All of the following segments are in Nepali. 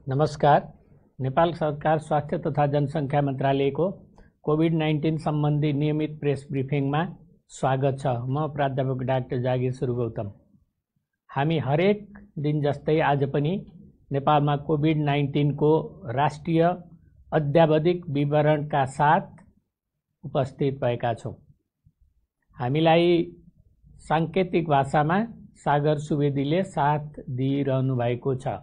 नमस्कार। नेपाल सरकार स्वास्थ्य तथा जनसङ्ख्या मन्त्रालयको कोभिड-19 सम्बन्धी नियमित प्रेस ब्रिफिङमा स्वागत छ। म प्राध्यापक डाक्टर जागीर गौतम। हामी हरेक दिन जस्तै आज पनि नेपालमा कोभिड-19 को राष्ट्रिय अद्यावधिक विवरणका साथ उपस्थित भएका छौँ। हामीलाई साङ्केतिक भाषामा सागर सुवेदीले साथ दिइरहनु भएको छ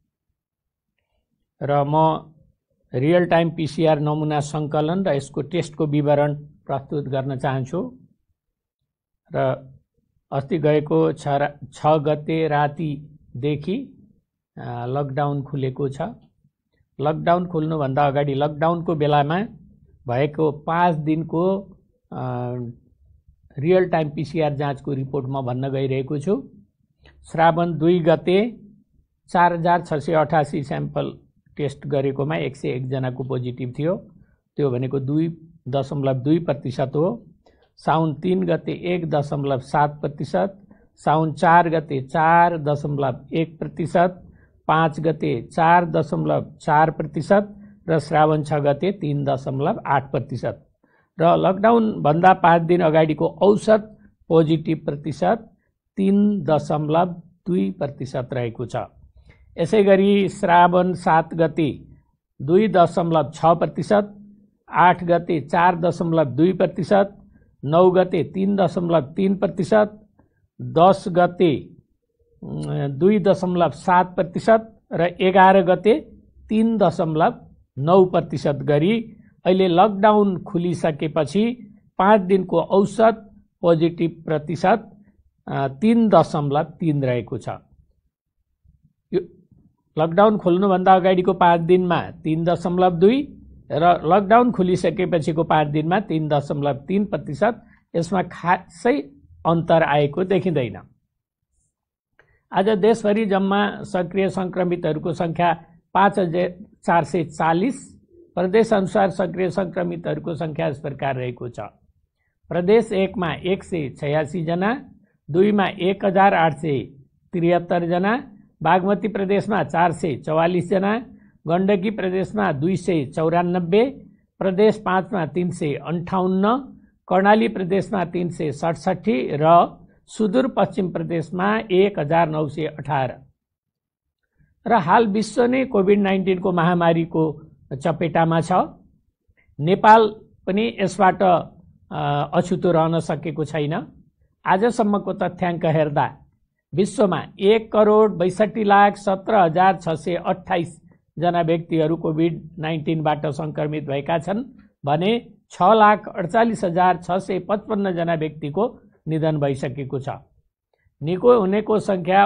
र म रियल टाइम पीसीआर नमुना सङ्कलन र यसको टेस्टको विवरण प्रस्तुत गर्न चाहन्छु। र अस्ति गएको 6 गते रातिदेखि लकडाउन खुलेको छ। लकडाउन खुल्नुभन्दा अगाडि लकडाउनको बेलामा भएको 5 दिनको रियल टाइम पीसीआर जाँचको रिपोर्ट म भन्न गइरहेको छु। श्रावण 2 गते 4688 स्याम्पल टेस्ट गरेकोमा 101 जनाको पोजिटिभ थियो, त्यो भनेको 2.2% हो। साउन 3 गते 1.7%, साउन 4 गते 4.1%, 5 गते 4.4% र श्रावण 6 गते 3.8%। र लकडाउन भन्दा 5 दिन अगाडिको औसत पोजिटिभ प्रतिशत 3.2% रहेको छ। यसै गरी श्रावण 7 गते 2.6%, 8 गते 4.2%, 9 गते 3.3%, 10 गते 2.7% र 11 गते 3.9% गरी अहिले लकडाउन खुलिसकेपछि 5 दिनको औसत पोजिटिभ प्रतिशत 3.3 रहेको छ। लकडाउन खोल्नुभन्दा अगाडिको 5 दिनमा 3.2 र लकडाउन खुलिसकेपछिको 5 दिनमा 3.3%। यसमा खासै अन्तर आएको देखिँदैन। आज देशभरि जम्मा सक्रिय सङ्क्रमितहरूको सङ्ख्या 5440। प्रदेश अनुसार सक्रिय सङ्क्रमितहरूको सङ्ख्या यस प्रकार रहेको छ। प्रदेश 1 मा 186 जना, 2 मा 1873 जना, बागमती प्रदेशमा 444 जना, गण्डकी प्रदेशमा 294, प्रदेश 5 मा 358, कर्णाली प्रदेशमा 367 र सुदूरपश्चिम प्रदेशमा 1918। र हाल विश्व नै कोभिड-19 को महामारीको चपेटामा छ। नेपाल पनि यसबाट अछुतो रहन सकेको छैन। आजसम्मको तथ्याङ्क हेर्दा विश्वमा 1,62,17,628 जना व्यक्तिहरू कोभिड-19 बाट सङ्क्रमित भएका छन् भने 6,48,655 जना व्यक्तिको निधन भइसकेको छ। निको हुनेको सङ्ख्या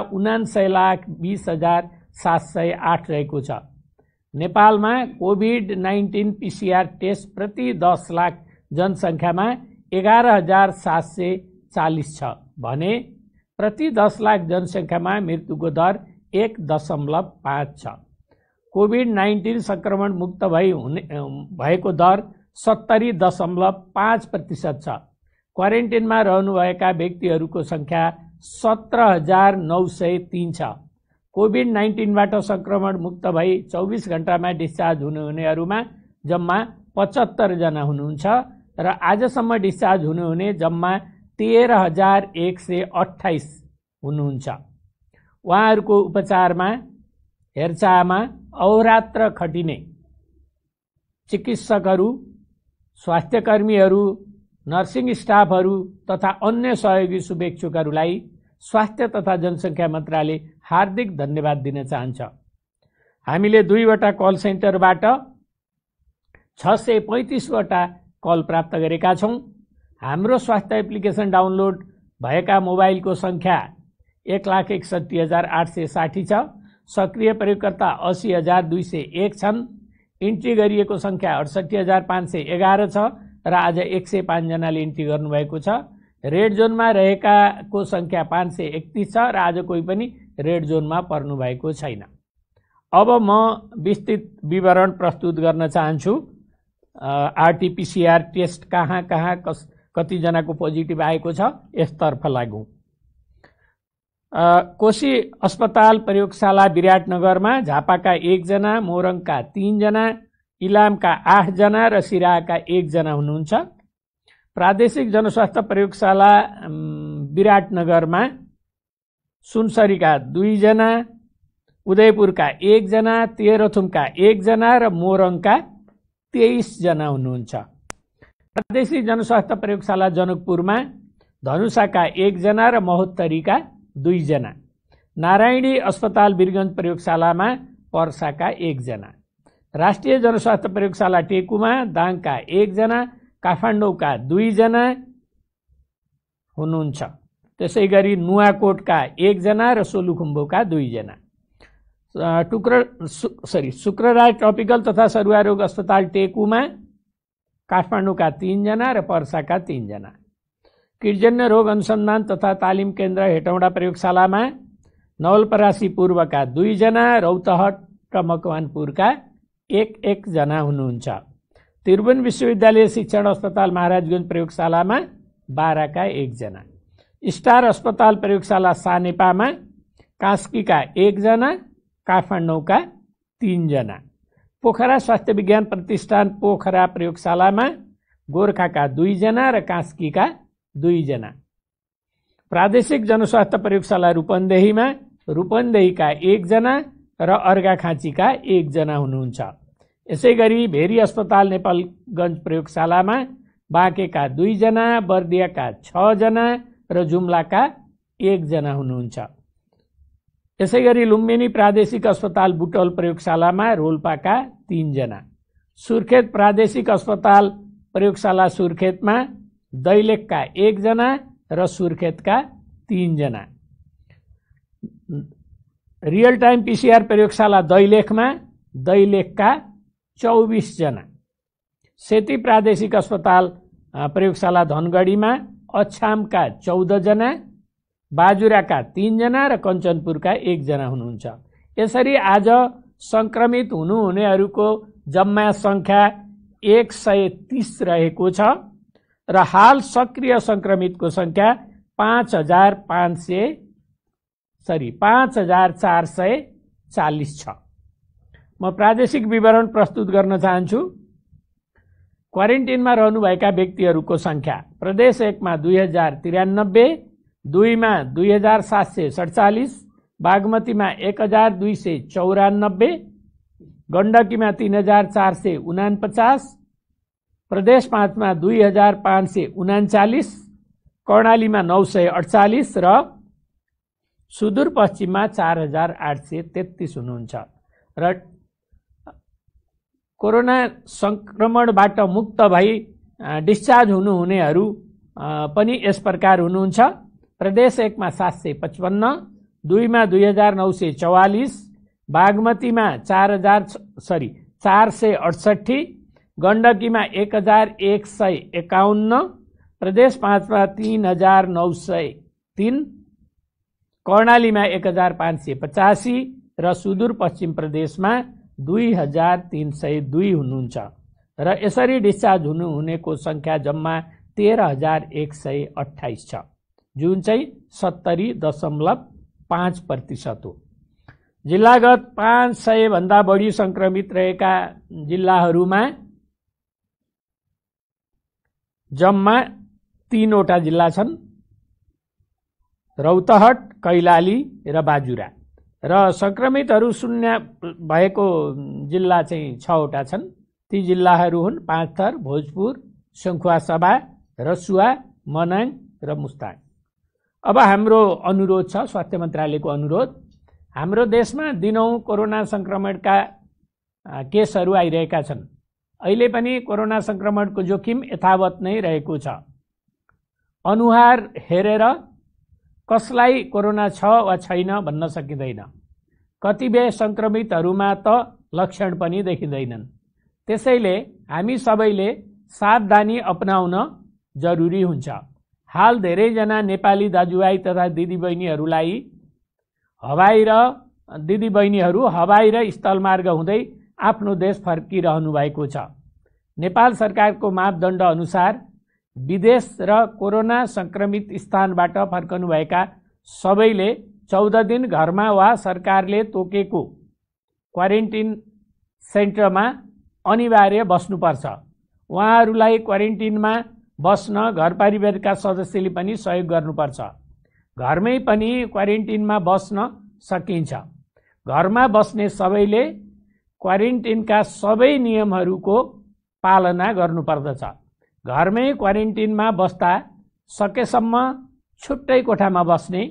79,20,708 रहेको छ। नेपालमा कोभिड-19 पीसीआर टेस्ट प्रति 10 लाख जनसङ्ख्यामा 11,740 छ भने प्रति 10 लाख जनसङ्ख्यामा मृत्युको दर 1.5 छ। कोभिड-19 संक्रमण मुक्त भएको दर 70.5% छ। क्वारेन्टिनमा रहनुभएका व्यक्तिहरूको सङ्ख्या 17,903 छ। कोभिड-19 बाट संक्रमण मुक्त भई 24 घण्टामा डिस्चार्ज हुनेहरूमा जम्मा 75 जना हुनुहुन्छ र आजसम्म डिस्चार्ज हुने जम्मा 13,128 हुनुहुन्छ। उहाँहरूको उपचारमा हेरचाहमा अहोरात्र खटिने चिकित्सकहरू, स्वास्थ्यकर्मीहरू, नर्सिङ स्टाफहरू तथा अन्य सहयोगी शुभेच्छुकहरूलाई स्वास्थ्य तथा जनसङ्ख्या मन्त्रालय हार्दिक धन्यवाद दिन चाहन्छ। हामीले 2वटा कल सेन्टरबाट 635 वटा कल प्राप्त गरेका छौँ। हाम्रो स्वास्थ्य एप्लिकेसन डाउनलोड भएका मोबाइलको सङ्ख्या 1,61,860 छ। सक्रिय प्रयोगकर्ता 80,201 छन्। इन्ट्री गरिएको सङ्ख्या 68,511 छ र आज 105 जनाले इन्ट्री गर्नुभएको छ। रेड जोनमा रहेकाको सङ्ख्या 531 छ र आज कोही पनि रेड जोनमा पर्नु भएको छैन। अब म विस्तृत विवरण प्रस्तुत गर्न चाहन्छु। आरटीपीसीआर टेस्ट कहाँ कति जनाको पोजिटिभ आएको छ यसतर्फ लागौँ। कोशी अस्पताल प्रयोगशाला विराटनगरमा झापाका 1 जना, मोरङका 3 जना, इलामका 8 जना र सिराहाका 1 जना हुनुहुन्छ। प्रादेशिक जनस्वास्थ्य प्रयोगशाला विराटनगरमा सुनसरीका 2 जना, उदयपुरका 1 जना, तेह्रथुमका 1 जना र मोरङका 23 जना हुनुहुन्छ। प्रादेशिक जनस्वास्थ्य प्रयोगशाला जनकपुरमा धनुषाका 1 जना र महोत्तरीका 2 जना। नारायणी अस्पताल वीरगञ्ज प्रयोगशालामा पर्साका 1 जना। राष्ट्रिय जनस्वास्थ्य प्रयोगशाला टेकुमा दाङका 1 जना, काठमाडौँका 2 जना हुनुहुन्छ। त्यसै गरी नुवाकोटका 1 जना र सोलुखुम्बुका 2 जना। शुक्रराज ट्रपिकल तथा सरुवा रोग अस्पताल टेकुमा काठमाडौँका 3 जना र पर्साका 3 जना। किर्जन्य रोग अनुसन्धान तथा तालिम केन्द्र हेटौँडा प्रयोगशालामा नवलपरासी पूर्वका 2 जना, रौतहट र मकवानपुरका 1 जना हुनुहुन्छ। त्रिभुवन विश्वविद्यालय शिक्षण अस्पताल महाराजगञ्ज प्रयोगशालामा 12 का 1 जना। स्टार अस्पताल प्रयोगशाला सानेपामा कास्कीका 1 जना, काठमाडौँका 3 जना। पोखरा स्वास्थ्य विज्ञान प्रतिष्ठान पोखरा प्रयोगशालामा गोर्खाका 2 जना र कास्कीका 2 जना। प्रादेशिक जनस्वास्थ्य प्रयोगशाला रूपन्देहीमा रूपन्देहीका 1 जना र अर्घाखाँचीका 1 जना हुनुहुन्छ। यसै गरी भेरी अस्पताल नेपालगञ्ज प्रयोगशालामा बाँकेका 2 जना, बर्दियाका 6 जना र जुम्लाका 1 जना हुनुहुन्छ। यसै गरी लुम्बिनी प्रादेशिक अस्पताल बुटवल प्रयोगशालामा रोल्पाका 3 जना। सुर्खेत प्रादेशिक अस्पताल प्रयोगशाला सुर्खेतमा दैलेखका 1 जना र सुर्खेतका 3 जना। रियल टाइम पीसीआर प्रयोगशाला दैलेखमा दैलेखका 24 जना। सेती प्रादेशिक अस्पताल प्रयोगशाला धनगढीमा अछामका 14 जना, बाजुराका 3 जना र कञ्चनपुरका 1 जना हुनुहुन्छ। यसरी आज संक्रमित हुनुहुनेहरूको जम्मा संख्या 130 रहेको छ र हाल सक्रिय संक्रमितको संख्या 5440 छ। म प्रादेशिक विवरण प्रस्तुत गर्न चाहन्छु। क्वारेन्टिनमा रहनुभएका व्यक्तिहरूको संख्या प्रदेश 1 मा 2093, 2 मा 2747, बागमतीमा 1294, गण्डकीमा 3449, प्रदेश 5 मा 2539, कर्णालीमा 948 र सुदूरपश्चिममा 4833 हुनुहुन्छ। र कोरोना संक्रमणबाट मुक्त भई डिस्चार्ज हुनुहुनेहरू पनि यस प्रकार हुनुहुन्छ। प्रदेश 1 मा 755, 2 मा 2944, बागमतीमा 468, गण्डकीमा 1151, प्रदेश 5 मा 3903, कर्णालीमा 1585 र सुदूरपश्चिम प्रदेशमा 2302 हुनुहुन्छ। र यसरी डिस्चार्ज हुनुहुनेको संख्या जम्मा 13128 छ, जुन चाहिँ 70.5% हो। जिल्लागत 500 भन्दा बढी संक्रमित रहेका जिल्लाहरूमा जम्मा 3 वटा जिल्ला छन्, रौतहट, कैलाली र बाजुरा। र संक्रमितहरू शून्य भएको जिल्ला चाहिँ 6 वटा छन्। ती जिल्लाहरू हुन् पाँचथर, भोजपुर, सङ्खुवासभा, रसुवा, मनाङ र मुस्ताङ। अब हाम्रो अनुरोध छ, स्वास्थ्य मन्त्रालयको अनुरोध, हाम्रो देशमा दिनौं कोरोना संक्रमणका केसहरू आइरहेका छन्। अहिले पनि कोरोना संक्रमणको जोखिम यथावत नै रहेको छ। अनुहार हेरेर कसलाई कोरोना छ वा छैन भन्न सकिँदैन। कतिपय संक्रमितहरूमा त लक्षण पनि देखिँदैनन्। त्यसैले हामी सबैले सावधानी अपनाउन जरुरी हुन्छ। हाल धेरैजना नेपाली दाजुभाइ तथा दिदीबहिनीहरूलाई हवाई र स्थलमार्ग हुँदै आफ्नो देश फर्किरहनु भएको छ। नेपाल सरकारको मापदण्ड अनुसार विदेश र कोरोना संक्रमित स्थानबाट फर्कनुभएका सबैले 14 दिन घरमा वा सरकारले तोकेको क्वारेन्टिन सेन्टरमा अनिवार्य बस्नुपर्छ। उहाँहरूलाई क्वारेन्टिनमा बस्न घर परिवारका सदस्यले पनि सहयोग गर्नुपर्छ। घरमै पनि क्वारेन्टिनमा बस्न सकिन्छ। घरमा बस्ने सबैले क्वारेन्टिनका सबै नियमहरूको पालना गर्नुपर्दछ। घरमै क्वारेन्टिनमा बस्दा सकेसम्म छुट्टै कोठामा बस्ने,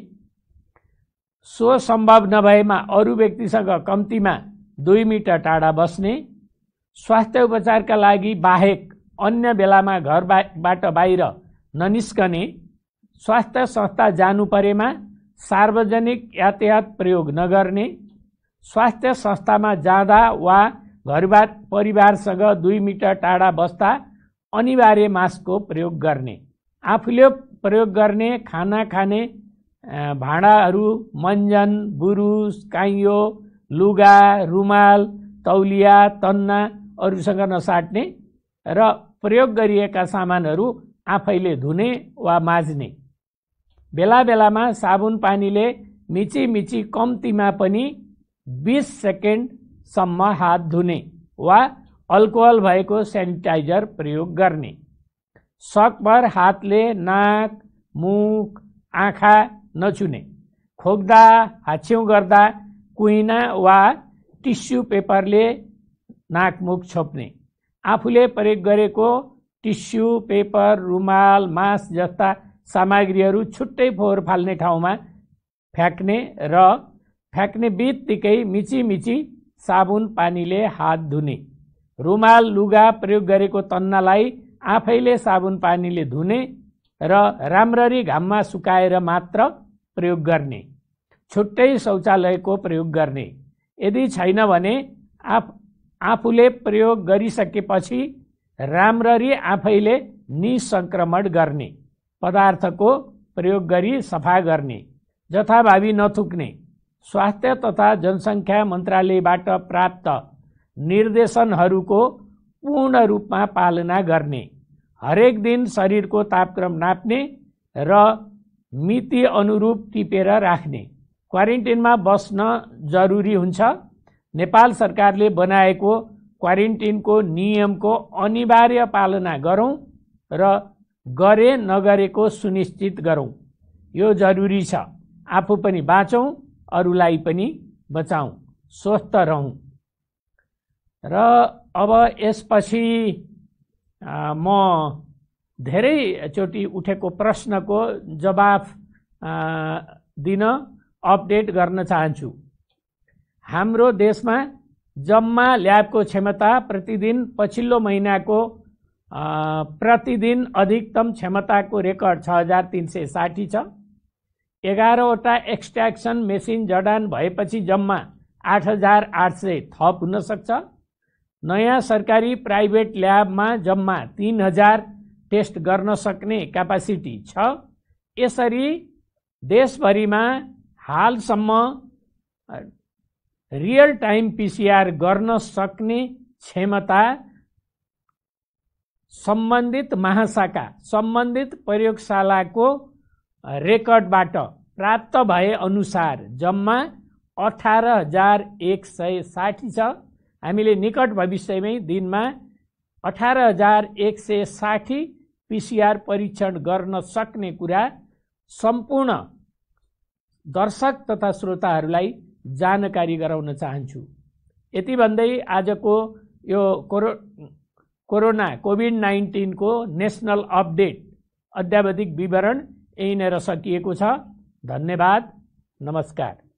सो सम्भव नभएमा अरू व्यक्तिसँग कम्तीमा 2 मिटर टाढा बस्ने, स्वास्थ्य उपचारका लागि बाहेक अन्य बेलामा घरबाट बाहिर ननिस्कने, स्वास्थ्य संस्था जानु परेमा सार्वजनिक यातायात प्रयोग नगर्ने, स्वास्थ्य संस्थामा जाँदा वा घर परिवारसँग 2 मिटर टाढा बस्दा अनिवार्य मास्कको प्रयोग गर्ने, आफूले प्रयोग गर्ने खाना खाने भाँडाहरू, मञ्जन, बुरुस, काइयो, लुगा, रुमाल, तौलिया, तन्ना अरूसँग नसाट्ने र प्रयोग गरिएका सामानहरू आफैले धुने वा माझ्ने। बेला बेलामा साबुन पानीले मिची कम्तीमा पनि 20 सेकेन्डसम्म हात धुने वा अल्कोहल भएको सेनिटाइजर प्रयोग गर्ने। सकभर हातले नाक, मुख, आँखा नछुने। खोक्दा, हाच्छिउँ गर्दा कुहिना वा टिस्यु पेपरले नाकमुख छोप्ने। आफूले प्रयोग गरेको टिस्यु पेपर, रुमाल, मास्क जस्ता सामग्रीहरू छुट्टै फोहोर फाल्ने ठाउँमा फ्याँक्ने र फ्याँक्ने बित्तिकै मिची साबुन पानीले हात धुने। रुमाल, लुगा प्रयोग गरेको तन्नालाई आफैले साबुन पानीले धुने र राम्ररी घाममा सुकाएर मात्र प्रयोग गर्ने। छुट्टै शौचालयको प्रयोग गर्ने। यदि छैन भने आफूले प्रयोग गरिसकेपछि राम्ररी आफैले निसंक्रमण गर्ने। पदार्थको प्रयोग गरी सफा गर्ने। जथाभावी नथुक्ने। स्वास्थ्य तथा जनसङ्ख्या मन्त्रालयबाट प्राप्त निर्देशनहरूको पूर्ण रूपमा पालना गर्ने। हरेक दिन शरीरको तापक्रम नाप्ने र मिति अनुरूप टिपेर राख्ने। क्वारेन्टिनमा बस्न जरुरी हुन्छ। नेपाल सरकारले बनाएको क्वारेन्टिनको नियमको अनिवार्य पालना गरौँ र गरे नगरेको सुनिश्चित गरौँ। यो जरुरी छ। आफू पनि बाँचौँ, अरूलाई पनि बचाउँ, स्वस्थ रहौँ। र अब यसपछि म धेरैचोटि उठेको प्रश्नको जवाफ दिन अपडेट गर्न चाहन्छु। हाम्रो देशमा जम्मा ल्याबको क्षमता प्रतिदिन पछिल्लो महिनाको प्रतिदिन अधिकतम क्षमताको रेकर्ड 6360 छ। 11वटा एक्सट्र्याक्सन मेसिन जडान भएपछि जम्मा 8800 थप हुन सक्छ। नयाँ सरकारी प्राइभेट ल्याबमा जम्मा 3000 टेस्ट गर्न सक्ने क्यापासिटी छ। यसरी देशभरिमा हालसम्म रियल टाइम पीसीआर गर्न सक्ने क्षमता सम्बन्धित महाशाखा, सम्बन्धित प्रयोगशालाको रेकर्डबाट प्राप्त भए अनुसार जम्मा 18160 छ। हामीले निकट भविष्यमै दिनमा 18160 पीसीआर परीक्षण गर्न सक्ने कुरा सम्पूर्ण दर्शक तथा श्रोताहरूलाई जानकारी गराउन चाहन्छु। यति भन्दै आजको यो कोरोना कोभिड-19 को नेशनल अपडेट अद्यावधिक विवरण यहीँनिर सकिएको छ। धन्यवाद, नमस्कार।